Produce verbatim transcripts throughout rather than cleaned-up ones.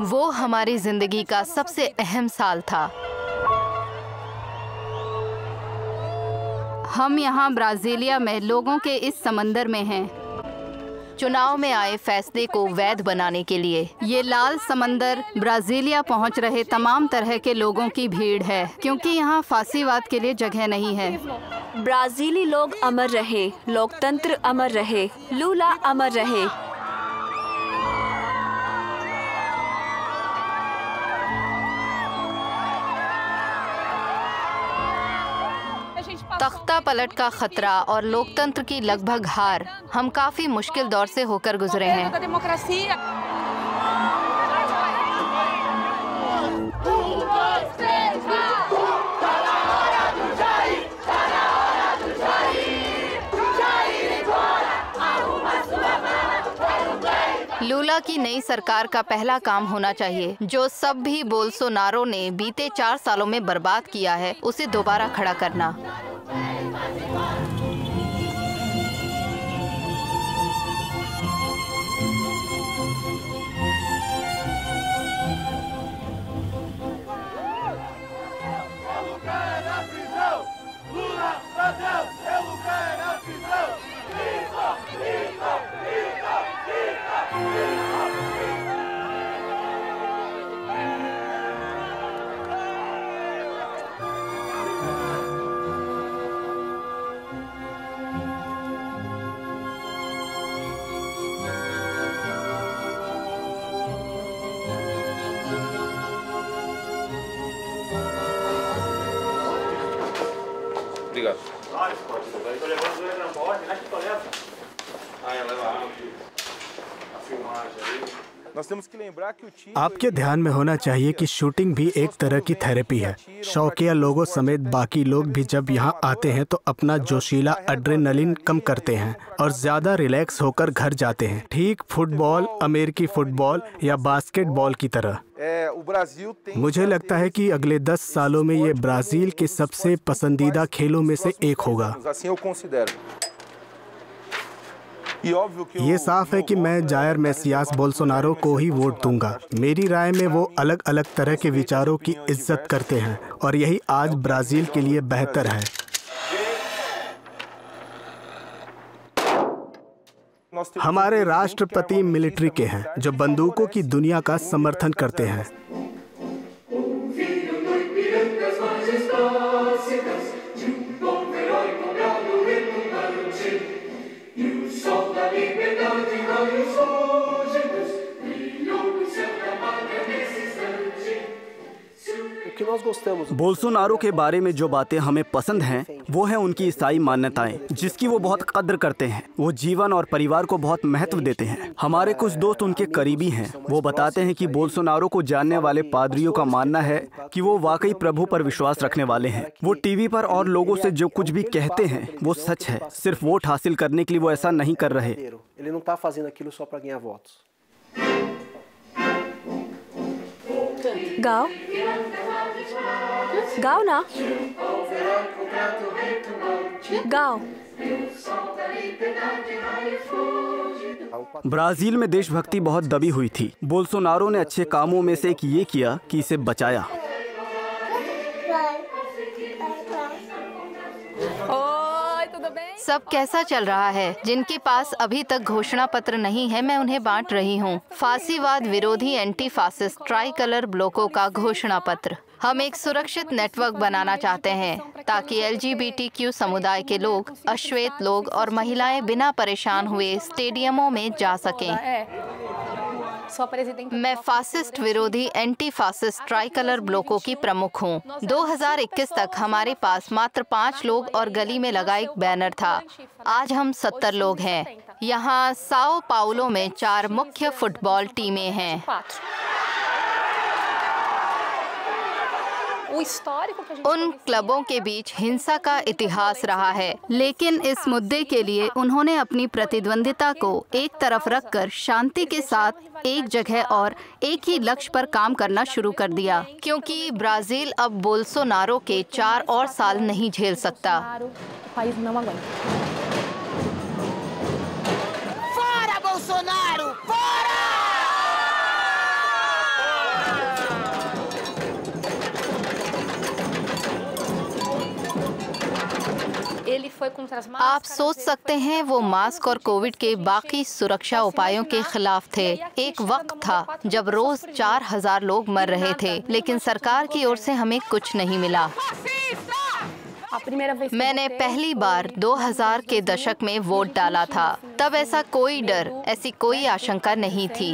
वो हमारी जिंदगी का सबसे अहम साल था। हम यहाँ ब्राजीलिया में लोगों के इस समंदर में हैं, चुनाव में आए फैसले को वैध बनाने के लिए। ये लाल समंदर ब्राजीलिया पहुँच रहे तमाम तरह के लोगों की भीड़ है, क्योंकि यहाँ फांसीवाद के लिए जगह नहीं है। ब्राजीली लोग अमर रहे, लोकतंत्र अमर रहे, लूला अमर रहे। तख्ता पलट का खतरा और लोकतंत्र की लगभग हार, हम काफी मुश्किल दौर से होकर गुजरे हैं। लूला की नई सरकार का पहला काम होना चाहिए, जो सब भी बोल्सोनारो ने बीते चार सालों में बर्बाद किया है, उसे दोबारा खड़ा करना। आपके ध्यान में होना चाहिए कि शूटिंग भी एक तरह की थेरेपी है। शौकिया लोगों समेत बाकी लोग भी जब यहाँ आते हैं तो अपना जोशीला एड्रेनलिन कम करते हैं और ज्यादा रिलैक्स होकर घर जाते हैं, ठीक फुटबॉल, अमेरिकी फुटबॉल या बास्केटबॉल की तरह। मुझे लगता है कि अगले दस सालों में ये ब्राजील के सबसे पसंदीदा खेलों में से एक होगा। ये साफ है कि मैं जायर मेसियास बोल्सोनारो को ही वोट दूंगा। मेरी राय में वो अलग अलग तरह के विचारों की इज्जत करते हैं और यही आज ब्राजील के लिए बेहतर है। हमारे राष्ट्रपति मिलिट्री के हैं, जो बंदूकों की दुनिया का समर्थन करते हैं। बोल्सोनारो के बारे में जो बातें हमें पसंद हैं वो है उनकी ईसाई मान्यताएं, जिसकी वो बहुत कद्र करते हैं। वो जीवन और परिवार को बहुत महत्व देते हैं। हमारे कुछ दोस्त उनके करीबी हैं। वो बताते हैं कि बोल्सोनारो को जानने वाले पादरियों का मानना है कि वो वाकई प्रभु पर विश्वास रखने वाले हैं। वो टीवी पर और लोगों से जो कुछ भी कहते हैं वो सच है। सिर्फ वोट हासिल करने के लिए वो ऐसा नहीं कर रहे। गाओ गाओ ना, गाओ। ब्राजील में देशभक्ति बहुत दबी हुई थी। बोल्सोनारो ने अच्छे कामों में से एक ये किया कि इसे बचाया। सब कैसा चल रहा है? जिनके पास अभी तक घोषणा पत्र नहीं है, मैं उन्हें बांट रही हूँ। फांसीवाद विरोधी एंटी फासिस्ट ट्राई कलर ब्लॉकों का घोषणा पत्र। हम एक सुरक्षित नेटवर्क बनाना चाहते हैं ताकि L G B T Q समुदाय के लोग, अश्वेत लोग और महिलाएं बिना परेशान हुए स्टेडियमों में जा सकें। मैं फासिस्ट विरोधी एंटी फासिस्ट ट्राई कलर ब्लॉकों की प्रमुख हूँ। दो हज़ार इक्कीस तक हमारे पास मात्र पाँच लोग और गली में लगा एक बैनर था। आज हम सत्तर लोग हैं। यहाँ साओ पाउलो में चार मुख्य फुटबॉल टीमें हैं। उन क्लबों के बीच हिंसा का इतिहास रहा है, लेकिन इस मुद्दे के लिए उन्होंने अपनी प्रतिद्वंदिता को एक तरफ रखकर शांति के साथ एक जगह और एक ही लक्ष्य पर काम करना शुरू कर दिया, क्योंकि ब्राजील अब बोल्सोनारो के चार और साल नहीं झेल सकता। Fora Bolsonaro! Fora! आप सोच सकते हैं वो मास्क और कोविड के बाकी सुरक्षा उपायों के खिलाफ थे। एक वक्त था जब रोज चार हजार लोग मर रहे थे, लेकिन सरकार की ओर से हमें कुछ नहीं मिला। मैंने पहली बार दो हज़ार के दशक में वोट डाला था। तब ऐसा कोई डर, ऐसी कोई आशंका नहीं थी।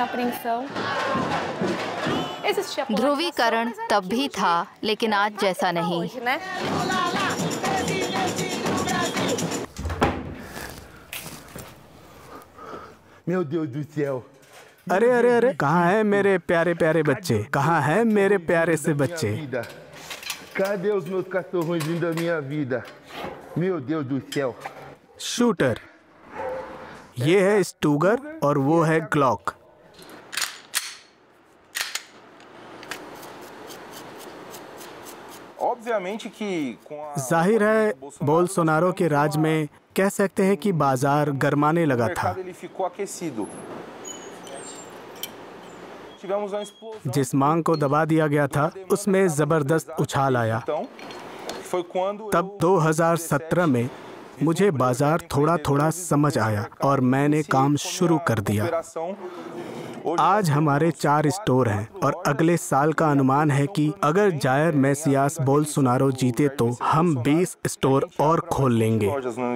ध्रुवीकरण तब भी था, लेकिन आज जैसा नहीं। अरे अरे अरे, कहाँ है मेरे प्यारे प्यारे बच्चे? कहाँ है मेरे प्यारे से बच्चे? Cadê os meus cachorrõezinhos da minha vida? Meu Deus do céu. Shooter, ये है स्टूगर और वो है ग्लॉक। जाहिर है बोल्सोनारो के राज में कह सकते हैं कि बाजार गरमाने लगा था। जिस मांग को दबा दिया गया था उसमें जबरदस्त उछाल आया। तब दो हज़ार सत्रह में मुझे बाजार थोड़ा थोड़ा समझ आया और मैंने काम शुरू कर दिया। आज हमारे चार स्टोर हैं और अगले साल का अनुमान है कि अगर जायर मैसियास बोल्सोनारो जीते तो हम बीस स्टोर और खोल लेंगे।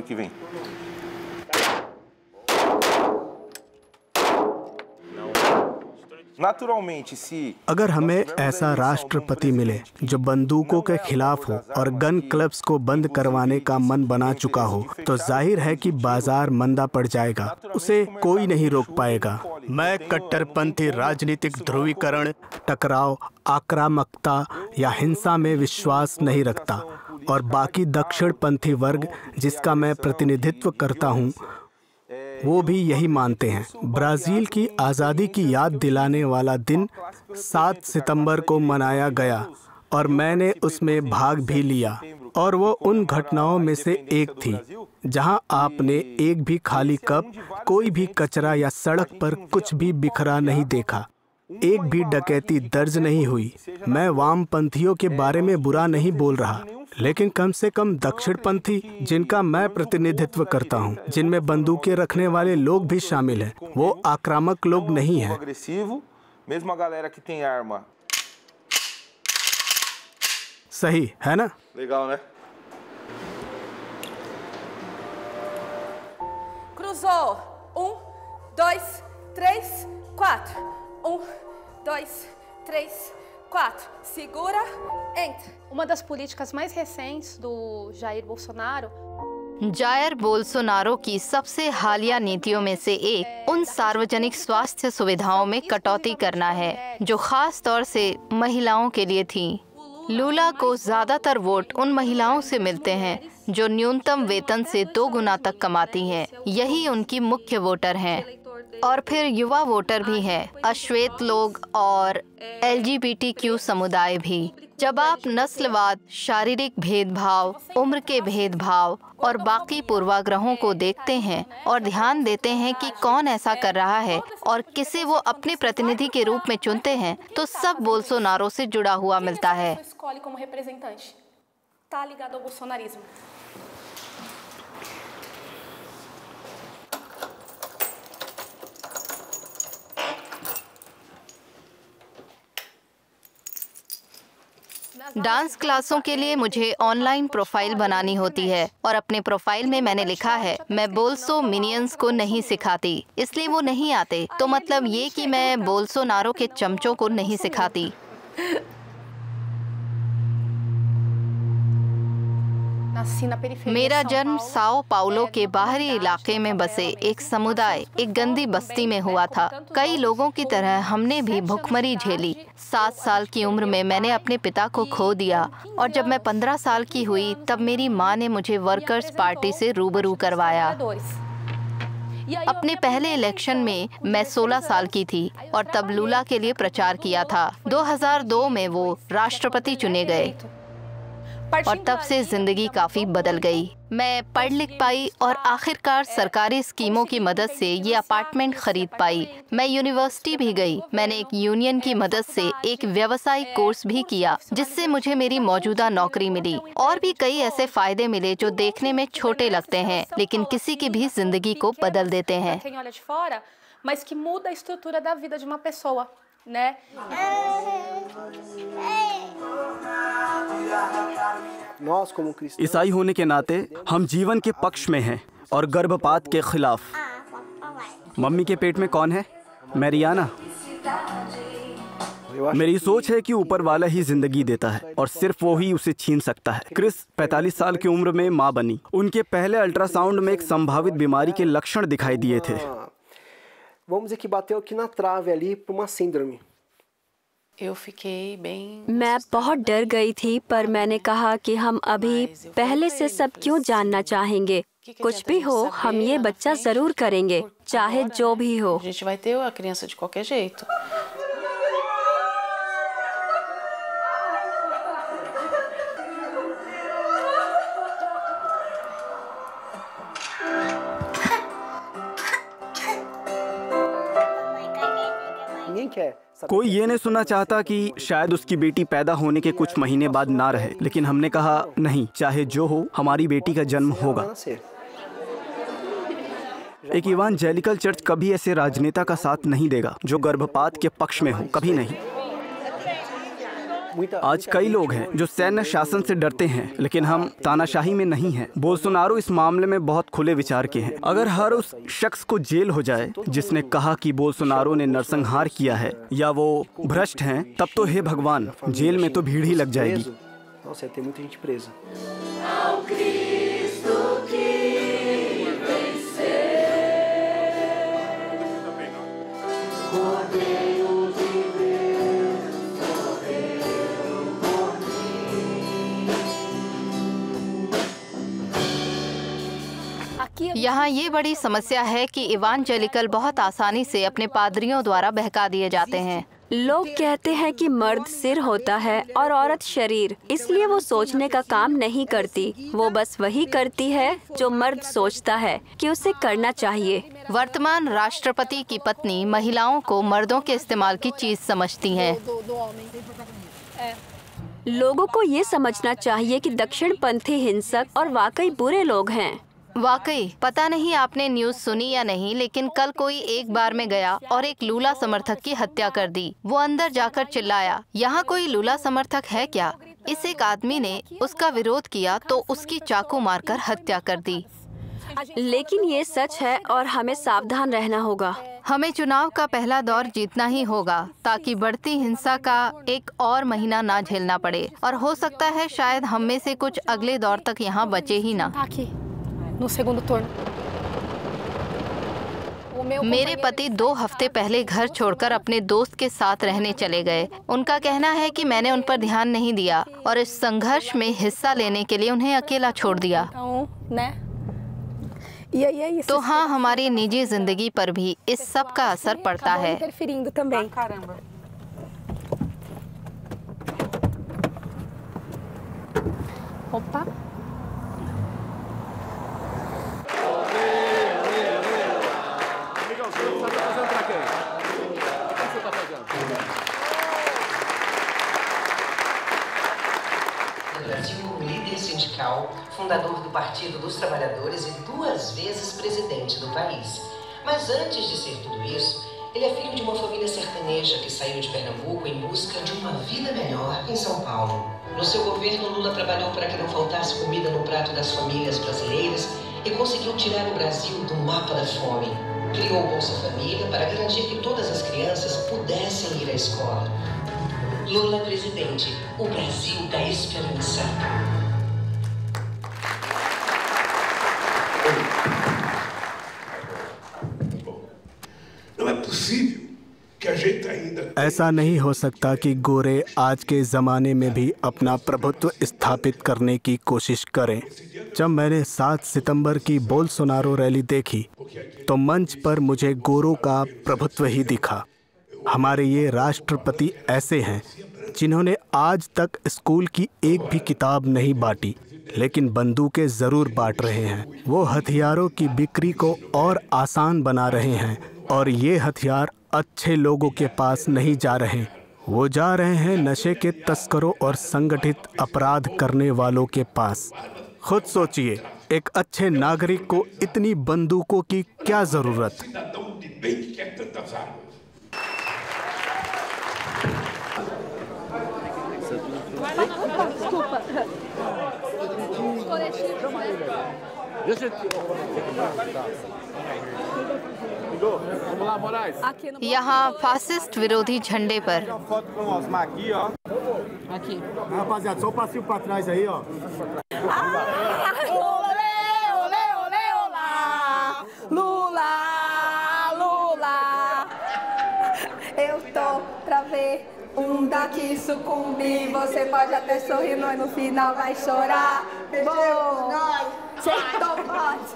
अगर हमें ऐसा राष्ट्रपति मिले जो बंदूकों के खिलाफ हो और गन क्लब्स को बंद करवाने का मन बना चुका हो, तो जाहिर है कि बाजार मंदा पड़ जाएगा। उसे कोई नहीं रोक पाएगा। मैं कट्टरपंथी राजनीतिक ध्रुवीकरण, टकराव, आक्रामकता या हिंसा में विश्वास नहीं रखता और बाकी दक्षिणपंथी वर्ग जिसका मैं प्रतिनिधित्व करता हूँ वो भी यही मानते हैं। ब्राज़ील की आज़ादी की याद दिलाने वाला दिन सात सितंबर को मनाया गया और मैंने उसमें भाग भी लिया, और वो उन घटनाओं में से एक थी जहां आपने एक भी खाली कप, कोई भी कचरा या सड़क पर कुछ भी बिखरा नहीं देखा। एक भी डकैती दर्ज नहीं हुई। मैं वामपंथियों के बारे में बुरा नहीं बोल रहा, लेकिन कम से कम दक्षिणपंथी जिनका मैं प्रतिनिधित्व करता हूं, जिनमें बंदूकें रखने वाले लोग भी शामिल हैं, वो आक्रामक लोग नहीं हैं। सही है ना? Cruzou. Um, dois, três, quatro. Um, dois, três, quatro. Segura, entra. Uma das políticas mais recentes do Jair Bolsonaro, Jair Bolsonaro की सबसे हालिया नीतियों में से एक उन सार्वजनिक स्वास्थ्य सुविधाओं में कटौती करना है जो खास तौर से महिलाओं के लिए थी। लूला को ज्यादातर वोट उन महिलाओं से मिलते हैं जो न्यूनतम वेतन से दो गुना तक कमाती हैं। यही उनकी मुख्य वोटर हैं। और फिर युवा वोटर भी हैं, अश्वेत लोग और L G B T Q समुदाय भी। जब आप नस्लवाद, शारीरिक भेदभाव, उम्र के भेदभाव और बाकी पूर्वाग्रहों को देखते हैं और ध्यान देते हैं कि कौन ऐसा कर रहा है और किसे वो अपने प्रतिनिधि के रूप में चुनते हैं, तो सब बोल्सोनारो से जुड़ा हुआ मिलता है। डांस क्लासों के लिए मुझे ऑनलाइन प्रोफाइल बनानी होती है और अपने प्रोफाइल में मैंने लिखा है मैं बोल्सो मिनियंस को नहीं सिखाती, इसलिए वो नहीं आते। तो मतलब ये कि मैं बोल्सोनारो के चमचों को नहीं सिखाती। मेरा जन्म साओ पाउलो के बाहरी इलाके में बसे एक समुदाय, एक गंदी बस्ती में हुआ था। कई लोगों की तरह हमने भी भुखमरी झेली। सात साल की उम्र में मैंने अपने पिता को खो दिया और जब मैं पंद्रह साल की हुई तब मेरी माँ ने मुझे वर्कर्स पार्टी से रूबरू करवाया। अपने पहले इलेक्शन में मैं सोलह साल की थी और तब लूला के लिए प्रचार किया था। दो हज़ार दो में वो राष्ट्रपति चुने गए। और तब से जिंदगी काफी बदल गई। मैं पढ़ लिख पाई और आखिरकार सरकारी स्कीमों की मदद से ये अपार्टमेंट खरीद पाई। मैं यूनिवर्सिटी भी गई। मैंने एक यूनियन की मदद से एक व्यावसायिक कोर्स भी किया जिससे मुझे मेरी मौजूदा नौकरी मिली। और भी कई ऐसे फायदे मिले जो देखने में छोटे लगते हैं लेकिन किसी की भी जिंदगी को बदल देते हैं। mas que muda a estrutura da vida de uma pessoa, né? ईसाई होने के नाते हम जीवन के पक्ष में हैं और गर्भपात के खिलाफ। मम्मी के पेट में कौन है? मैरियाना। मेरी सोच है कि ऊपर वाला ही जिंदगी देता है और सिर्फ वो ही उसे छीन सकता है। क्रिस पैंतालीस साल की उम्र में माँ बनी। उनके पहले अल्ट्रासाउंड में एक संभावित बीमारी के लक्षण दिखाई दिए थे। Vamos dizer que bateu aqui na trave ali por uma síndrome. Eu fiquei bem... मैं बहुत डर गई थी, पर मैंने कहा कि हम अभी पहले से सब क्यों जानना चाहेंगे। कुछ भी हो, हम ये बच्चा जरूर करेंगे, चाहे जो भी हो। A gente vai ter a criança de qualquer jeito. कोई ये नहीं सुनना चाहता कि शायद उसकी बेटी पैदा होने के कुछ महीने बाद ना रहे, लेकिन हमने कहा नहीं, चाहे जो हो हमारी बेटी का जन्म होगा। एक इवांजेलिकल चर्च कभी ऐसे राजनेता का साथ नहीं देगा जो गर्भपात के पक्ष में हो, कभी नहीं। आज कई लोग हैं जो सैन्य शासन से डरते हैं, लेकिन हम तानाशाही में नहीं हैं। बोल्सोनारो इस मामले में बहुत खुले विचार के हैं। अगर हर उस शख्स को जेल हो जाए जिसने कहा कि बोल्सोनारो ने नरसंहार किया है या वो भ्रष्ट हैं, तब तो हे भगवान, जेल में तो भीड़ ही लग जाएगी। यहाँ ये बड़ी समस्या है कि इवांजेलिकल बहुत आसानी से अपने पादरियों द्वारा बहका दिए जाते हैं। लोग कहते हैं कि मर्द सिर होता है और औरत शरीर, इसलिए वो सोचने का काम नहीं करती। वो बस वही करती है जो मर्द सोचता है कि उसे करना चाहिए। वर्तमान राष्ट्रपति की पत्नी महिलाओं को मर्दों के इस्तेमाल की चीज समझती हैं। लोगों को ये समझना चाहिए कि दक्षिणपंथी हिंसक और वाकई बुरे लोग हैं। वाकई, पता नहीं आपने न्यूज़ सुनी या नहीं, लेकिन कल कोई एक बार में गया और एक लूला समर्थक की हत्या कर दी। वो अंदर जाकर चिल्लाया, यहाँ कोई लूला समर्थक है क्या? इस एक आदमी ने उसका विरोध किया तो उसकी चाकू मारकर हत्या कर दी। लेकिन ये सच है और हमें सावधान रहना होगा। हमें चुनाव का पहला दौर जीतना ही होगा ताकि बढ़ती हिंसा का एक और महीना ना झेलना पड़े, और हो सकता है शायद हम में से कुछ अगले दौर तक यहाँ बचे ही ना। No segundo turno. मेरे पति दो हफ्ते पहले घर छोड़कर अपने दोस्त के साथ रहने चले गए। उनका कहना है कि मैंने उन पर ध्यान नहीं दिया और इस संघर्ष में हिस्सा लेने के लिए उन्हें अकेला छोड़ दिया। तो हाँ, हमारी निजी जिंदगी पर भी इस सब का असर पड़ता है। Opa. Brasil como líder sindical, fundador do Partido dos Trabalhadores e duas vezes presidente do país. Mas antes de ser tudo isso, ele é filho de uma família sertaneja que saiu de Pernambuco em busca de uma vida melhor em São Paulo. No seu governo, Lula trabalhou para que não faltasse comida no prato das famílias brasileiras e conseguiu tirar o Brasil do mapa da fome. Criou o Bolsa Família para garantir que todas as crianças pudessem ir à escola. Lula presidente, o Brasil da esperança. Não é possível que a gente ainda... ऐसा नहीं हो सकता कि गोरे आज के ज़माने में भी अपना प्रभुत्व स्थापित करने की कोशिश करें। जब मैंने सात सितंबर की बोल्सोनारो रैली देखी तो मंच पर मुझे गोरों का प्रभुत्व ही दिखा। हमारे ये राष्ट्रपति ऐसे हैं जिन्होंने आज तक स्कूल की एक भी किताब नहीं बांटी, लेकिन बंदूकें ज़रूर बांट रहे हैं। वो हथियारों की बिक्री को और आसान बना रहे हैं, और ये हथियार अच्छे लोगों के पास नहीं जा रहे, वो जा रहे हैं नशे के तस्करों और संगठित अपराध करने वालों के पास। खुद सोचिए, एक अच्छे नागरिक को इतनी बंदूकों की क्या ज़रूरत? यहाँ फासिस्ट विरोधी झंडे पर Eu tô pra ver um daqui sucumbir. Você pode até sorrir, mas no final vai chorar. Acertou, pode.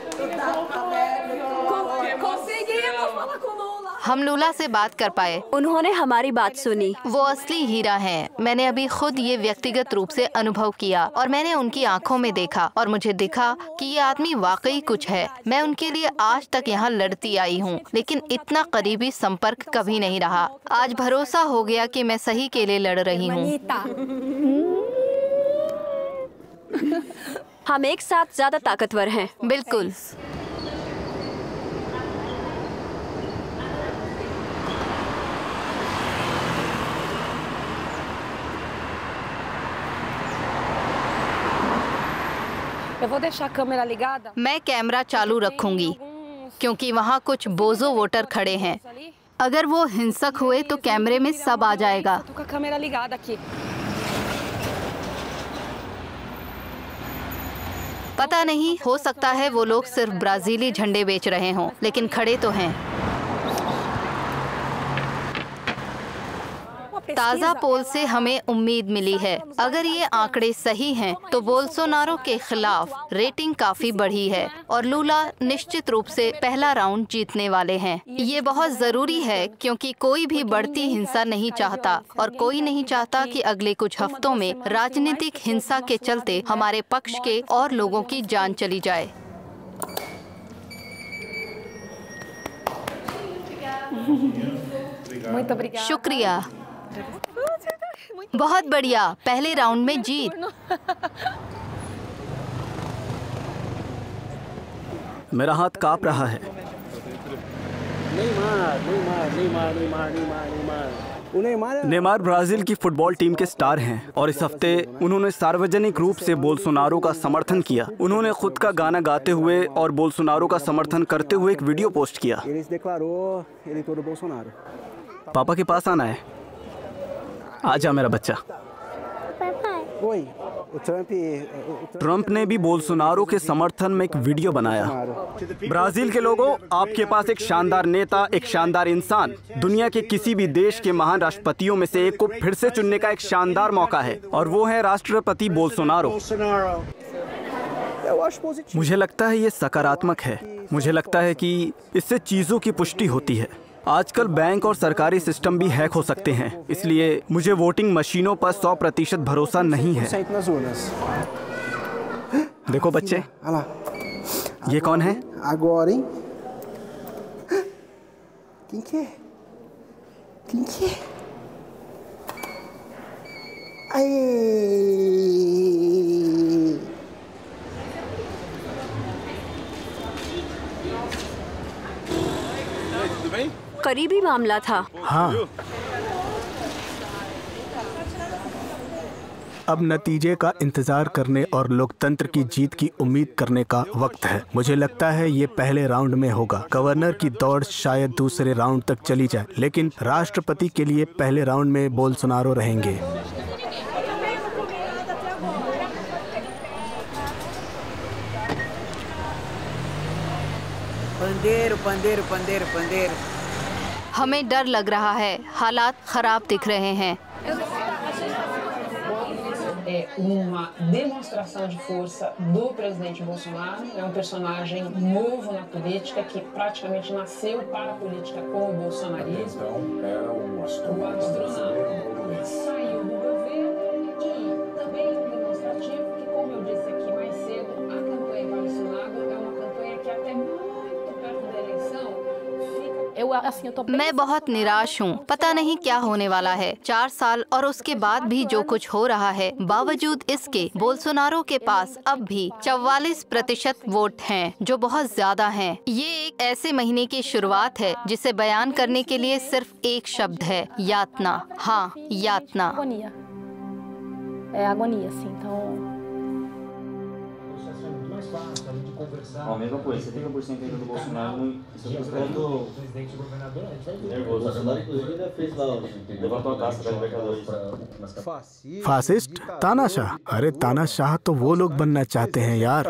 Conseguimos falar com Lula. हम लूला से बात कर पाए। उन्होंने हमारी बात सुनी। वो असली हीरा हैं। मैंने अभी खुद ये व्यक्तिगत रूप से अनुभव किया, और मैंने उनकी आंखों में देखा, और मुझे दिखा कि ये आदमी वाकई कुछ है। मैं उनके लिए आज तक यहाँ लड़ती आई हूँ, लेकिन इतना करीबी संपर्क कभी नहीं रहा। आज भरोसा हो गया कि मैं सही के लिए लड़ रही हूँ। हम एक साथ ज्यादा ताकतवर हैं। बिल्कुल। मैं कैमरा चालू रखूंगी, क्योंकि वहाँ कुछ बोझो वोटर खड़े हैं। अगर वो हिंसक हुए तो कैमरे में सब आ जाएगा। पता नहीं, हो सकता है वो लोग सिर्फ ब्राजीली झंडे बेच रहे हों, लेकिन खड़े तो हैं। ताज़ा पोल से हमें उम्मीद मिली है, अगर ये आंकड़े सही हैं तो बोल्सोनारो के खिलाफ रेटिंग काफी बढ़ी है, और लूला निश्चित रूप से पहला राउंड जीतने वाले हैं। ये बहुत जरूरी है, क्योंकि कोई भी बढ़ती हिंसा नहीं चाहता, और कोई नहीं चाहता कि अगले कुछ हफ्तों में राजनीतिक हिंसा के चलते हमारे पक्ष के और लोगों की जान चली जाए। शुक्रिया। बहुत बढ़िया, पहले राउंड में जीत। मेरा हाथ कांप रहा है। नेमार ब्राजील की फुटबॉल टीम के स्टार हैं, और इस हफ्ते उन्होंने सार्वजनिक रूप से बोल्सोनारो का समर्थन किया। उन्होंने खुद का गाना गाते हुए और बोल्सोनारो का समर्थन करते हुए एक वीडियो पोस्ट किया। पापा के पास आना है। आजा मेरा बच्चा। ट्रंप ने भी बोल्सोनारो के समर्थन में एक वीडियो बनाया। ब्राजील के लोगों, आपके पास एक शानदार नेता, एक शानदार इंसान, दुनिया के किसी भी देश के महान राष्ट्रपतियों में से एक को फिर से चुनने का एक शानदार मौका है, और वो है राष्ट्रपति बोल्सोनारो। मुझे लगता है ये सकारात्मक है। मुझे लगता है कि इससे चीजों की पुष्टि होती है। आजकल बैंक और सरकारी सिस्टम भी हैक हो सकते हैं, इसलिए मुझे वोटिंग मशीनों पर सौ प्रतिशत भरोसा नहीं है। देखो बच्चे, ये कौन है? करीबी मामला था। हाँ। अब नतीजे का इंतजार करने और लोकतंत्र की जीत की उम्मीद करने का वक्त है। मुझे लगता है ये पहले राउंड में होगा। गवर्नर की दौड़ शायद दूसरे राउंड तक चली जाए, लेकिन राष्ट्रपति के लिए पहले राउंड में बोल्सोनारो रहेंगे। पंदेर पंदेर पंदेर पंदेर। हमें डर लग रहा है, हालात खराब दिख रहे हैं। uma demonstração de força do presidente Bolsonaro. É um personagem novo na política que praticamente nasceu para a política com o bolsonarismo. Então, era um astronauta. O astronauta saiu do governo e também um demonstrativo que, como eu disse aqui mais cedo, a campanha para o Senado é uma campanha que até muito perto da eleição मैं बहुत निराश हूँ। पता नहीं क्या होने वाला है। चार साल और उसके बाद भी जो कुछ हो रहा है, बावजूद इसके बोल्सोनारो के पास अब भी चौवालीस प्रतिशत वोट हैं, जो बहुत ज्यादा हैं। ये एक ऐसे महीने की शुरुआत है जिसे बयान करने के लिए सिर्फ एक शब्द है, यातना। हाँ, यातना। É agonia, assim, então... Ó, mesma coisa, setenta por cento ainda do Bolsonaro no do presidente governador, nervoso. O Bolsonaro inclusive ainda fez lá, levantou a taça da Libertadores. Fascist तानाशाह? अरे तानाशाह तो वो लोग बनना चाहते हैं यार।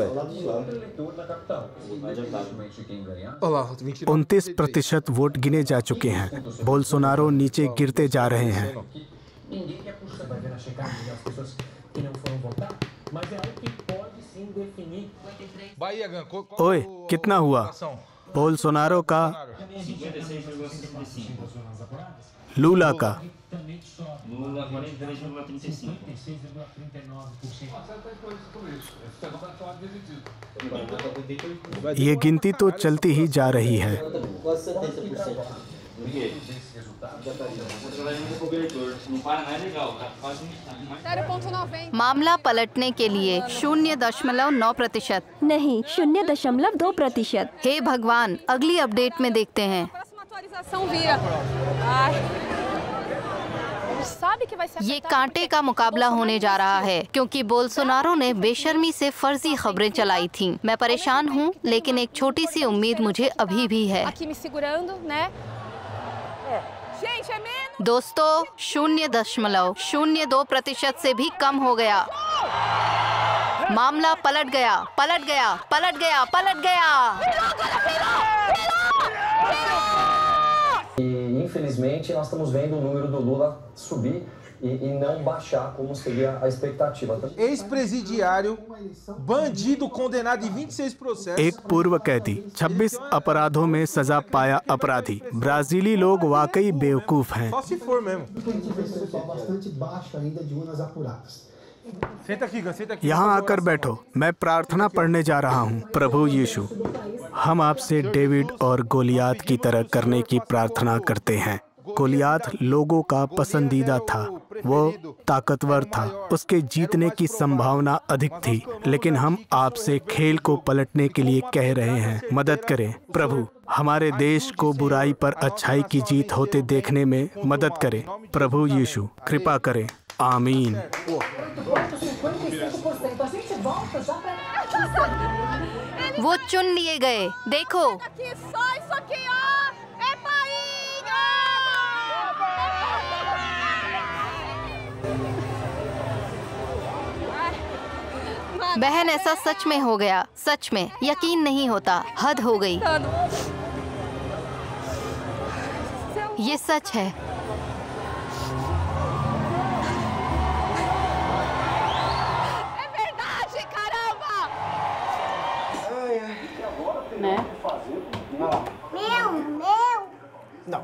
उनतीस प्रतिशत वोट गिने जा चुके हैं। बोल्सोनारो नीचे गिरते जा रहे हैं। ओए, कितना हुआ? बोल्सोनारो का, लूला का। ये गिनती तो चलती ही जा रही है। मामला पलटने के लिए शून्य दशमलव नौ प्रतिशत नहीं, शून्य दशमलव दो प्रतिशत। हे भगवान, अगली अपडेट में देखते हैं। ये कांटे का मुकाबला होने जा रहा है क्योंकि बोल्सोनारो ने बेशर्मी से फर्जी खबरें चलाई थीं। मैं परेशान हूँ, लेकिन एक छोटी सी उम्मीद मुझे अभी भी है। दोस्तों, शून्य दशमलव शून्य दो प्रतिशत से भी कम हो गया। मामला पलट गया, पलट गया, पलट गया, पलट गया। E infelizmente nós estamos vendo o número do Lula subir e, e não baixar como seria a expectativa. Ex-presidiário, bandido condenado em vinte e seis processos. एक पूर्व कैदी, छब्बीस अपराधों में सजा पाया अपराधी। ब्राजीली लोग वाकई बेवकूफ हैं। Só se for mesmo. यहाँ आकर बैठो, मैं प्रार्थना पढ़ने जा रहा हूँ। प्रभु यीशु, हम आपसे डेविड और गोलियात की तरह करने की प्रार्थना करते हैं। गोलियात लोगों का पसंदीदा था, वो ताकतवर था, उसके जीतने की संभावना अधिक थी, लेकिन हम आपसे खेल को पलटने के लिए कह रहे हैं। मदद करें प्रभु, हमारे देश को बुराई पर अच्छाई की जीत होते देखने में मदद करें। प्रभु यीशु, कृपा करें। आमीन। वो चुन लिए गए, देखो। बहन, ऐसा सच में हो गया। सच में यकीन नहीं होता। हद हो गई। ये सच है। Né? Meu, meu. Não.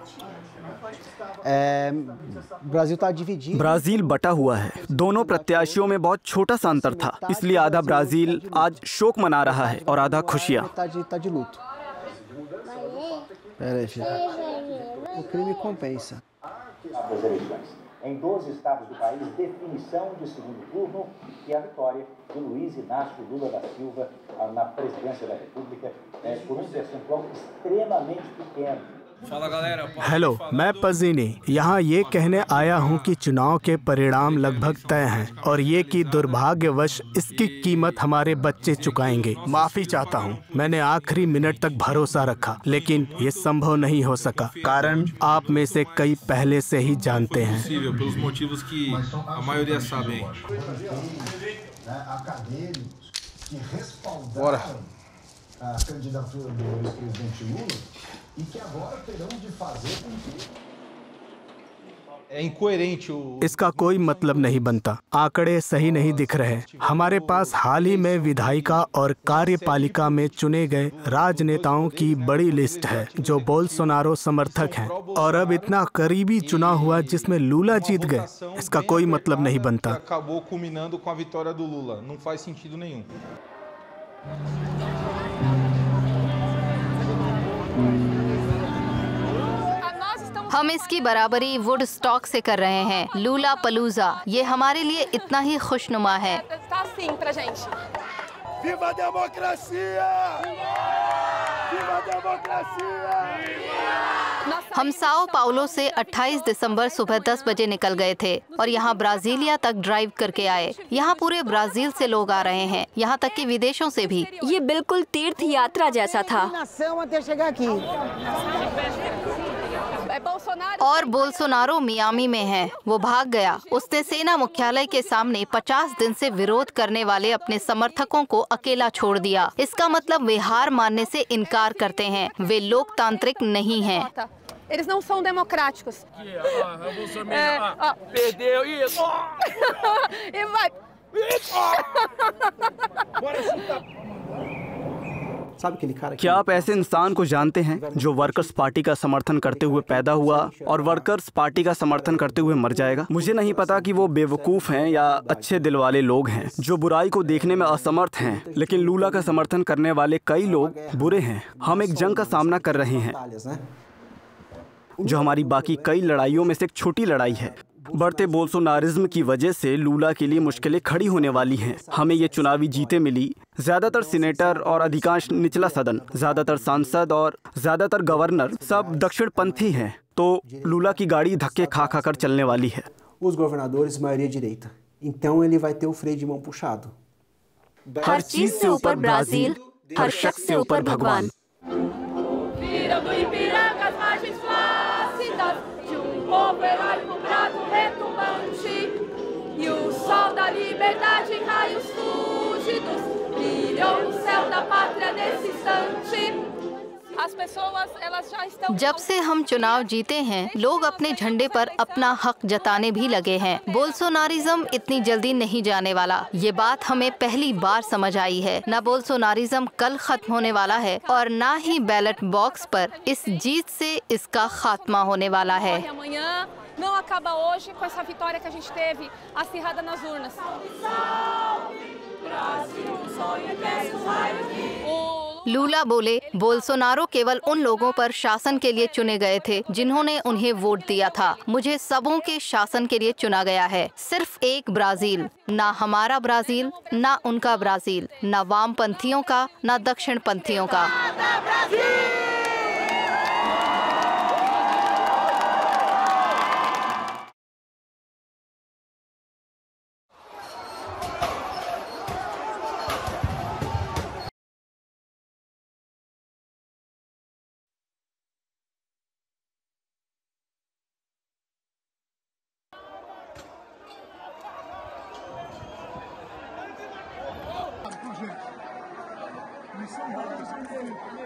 É, Brazil tá dividido. Brazil बटा हुआ है। दोनों प्रत्याशियों में बहुत छोटा सा अंतर था, इसलिए आधा ब्राजील आज शोक मना रहा है और आधा खुशियाँ। Tá de, tá de luto. Pera aí, filho. O crime compensa. Em doze estados do país, definição de segundo turno e a vitória de Luiz Inácio Lula da Silva na presidência da República por um percentual extremamente pequeno. Hello, मैं पजीनी यहाँ ये कहने आया हूँ कि चुनाव के परिणाम लगभग तय हैं और ये कि दुर्भाग्यवश इसकी कीमत हमारे बच्चे चुकाएंगे। माफी चाहता हूँ, मैंने आखिरी मिनट तक भरोसा रखा, लेकिन ये संभव नहीं हो सका। कारण आप में से कई पहले से ही जानते हैं। A candidatura do ex-presidente Lula e que agora terão de fazer com que इसका कोई मतलब नहीं बनता। आंकड़े सही नहीं दिख रहे। हमारे पास हाल ही में विधायिका और कार्यपालिका में चुने गए राजनेताओं की बड़ी लिस्ट है जो बोल्सोनारो समर्थक हैं, और अब इतना करीबी चुनाव हुआ जिसमें लूला जीत गए। इसका कोई मतलब नहीं बनता। हम इसकी बराबरी वुडस्टॉक से कर रहे हैं। लूला पलूजा ये हमारे लिए इतना ही खुशनुमा है। Viva a democracia! Viva a democracia! हम साओ पाउलो से अट्ठाईस दिसंबर सुबह दस बजे निकल गए थे और यहाँ ब्राजीलिया तक ड्राइव करके आए। यहाँ पूरे ब्राजील से लोग आ रहे हैं, यहाँ तक कि विदेशों से भी। ये बिल्कुल तीर्थ यात्रा जैसा था। और बोल्सोनारो मियामी में है। वो भाग गया। उसने सेना मुख्यालय के सामने पचास दिन से विरोध करने वाले अपने समर्थकों को अकेला छोड़ दिया। इसका मतलब वे हार मानने से इनकार करते हैं। वे लोकतांत्रिक नहीं हैं। Eles não são democráticos. Perdeu isso! E vai! क्या आप ऐसे इंसान को जानते हैं जो वर्कर्स पार्टी का समर्थन करते हुए पैदा हुआ और वर्कर्स पार्टी का समर्थन करते हुए मर जाएगा? मुझे नहीं पता कि वो बेवकूफ़ हैं या अच्छे दिल वाले लोग हैं जो बुराई को देखने में असमर्थ हैं, लेकिन लूला का समर्थन करने वाले कई लोग बुरे हैं। हम एक जंग का सामना कर रहे हैं जो हमारी बाकी कई लड़ाइयों में से एक छोटी लड़ाई है। बढ़ते बोल्सोनारिज्म की वजह से लूला के लिए मुश्किलें खड़ी होने वाली हैं। हमें ये चुनावी जीतें मिली। ज़्यादातर सीनेटर और अधिकांश निचला सदन, ज़्यादातर सांसद और ज़्यादातर गवर्नर सब दक्षिणपंथी हैं। तो लूला की गाड़ी धक्के खा खा कर चलने वाली है। Os governadores maioria direita. Então ele vai ter o freio de mão puxado. हर चीज से ऊपर ब्राजील, हर शख्स से ऊपर भगवान। Povo heróico, bravo, retumbante, e o sol da liberdade em raios fúlgidos brilhou no céu da pátria nesse instante. जब से हम चुनाव जीते हैं, लोग अपने झंडे पर अपना हक जताने भी लगे हैं। बोल्सोनारिज्म इतनी जल्दी नहीं जाने वाला। ये बात हमें पहली बार समझ आई है। न बोल्सोनारिज्म कल खत्म होने वाला है और न ही बैलेट बॉक्स पर इस जीत से इसका खात्मा होने वाला है। Não acaba hoje com essa vitória que a gente teve acirrada nas urnas. लूला बोले, बोल्सोनारो केवल उन लोगों पर शासन के लिए चुने गए थे जिन्होंने उन्हें वोट दिया था। मुझे सबों के शासन के लिए चुना गया है। सिर्फ एक ब्राजील, ना हमारा ब्राजील, ना उनका ब्राजील, ना वामपंथियों का, ना दक्षिणपंथियों का। Missão